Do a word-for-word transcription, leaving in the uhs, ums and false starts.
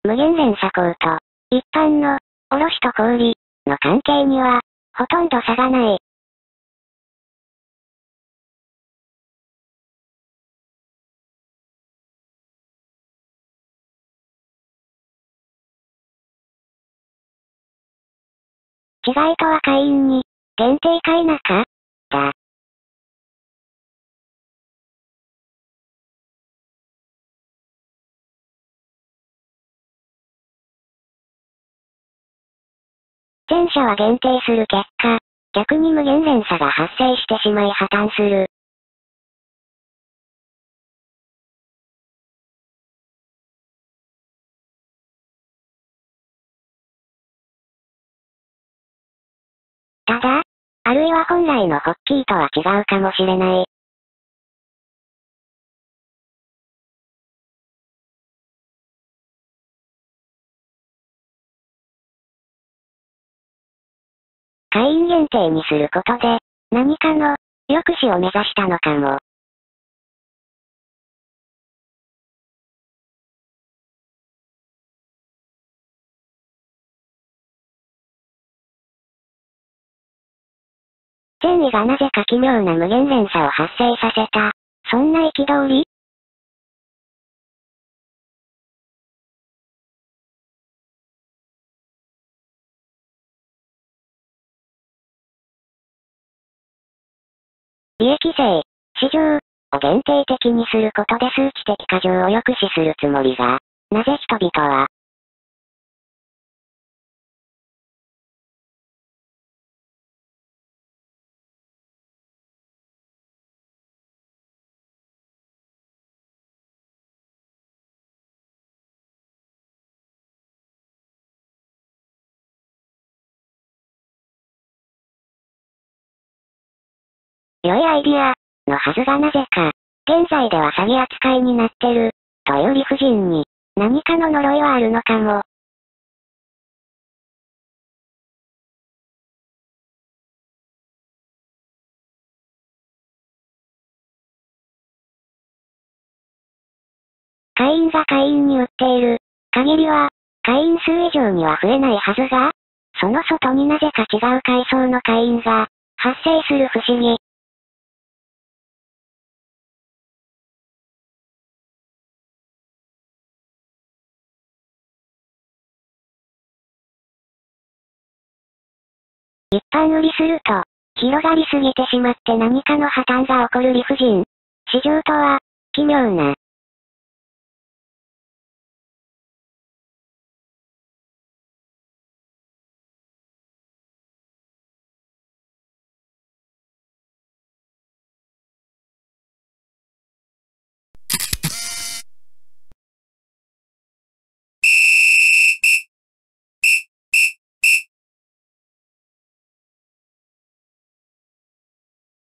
無限連鎖鋼と、一般の、卸と小売の関係には、ほとんど差がない。違いとは会員に、限定か否か、だ。前者は限定する結果、逆に無限連鎖が発生してしまい破綻する。ただ、あるいは本来のホッキーとは違うかもしれない。会員限定にすることで、何かの、抑止を目指したのかも。善意がなぜか奇妙な無限連鎖を発生させた。そんな憤り？利益税、市場を限定的にすることで数値的過剰を抑止するつもりが、なぜ人々は、良いアイディア、のはずがなぜか、現在では詐欺扱いになってる、という理不尽に、何かの呪いはあるのかも。会員が会員に売っている、限りは、会員数以上には増えないはずが、その外になぜか違う階層の会員が、発生する不思議。一般売りすると、広がりすぎてしまって何かの破綻が起こる理不尽。市場とは、奇妙な、